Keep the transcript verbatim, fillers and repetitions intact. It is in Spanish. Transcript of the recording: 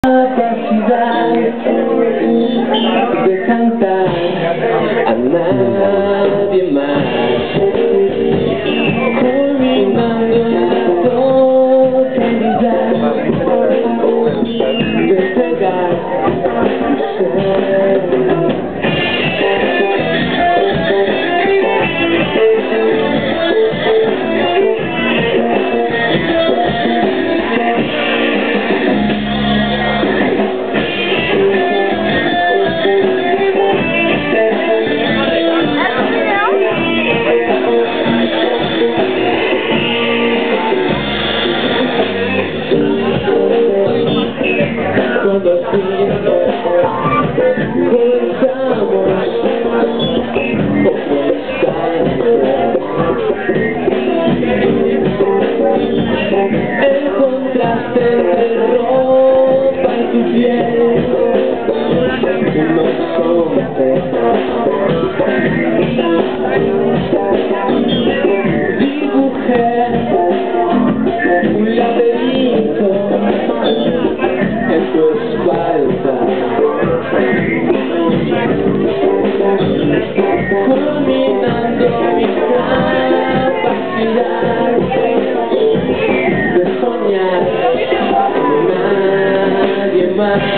capacidad de cantar a nadie más, culminando en la totalidad de pegar tu ser. Cuando así comenzamos como el contraste entre ropa y tu piel no son dibujé un laberinto en tu espalda, culminando mi capacidad de soñar con nadie más.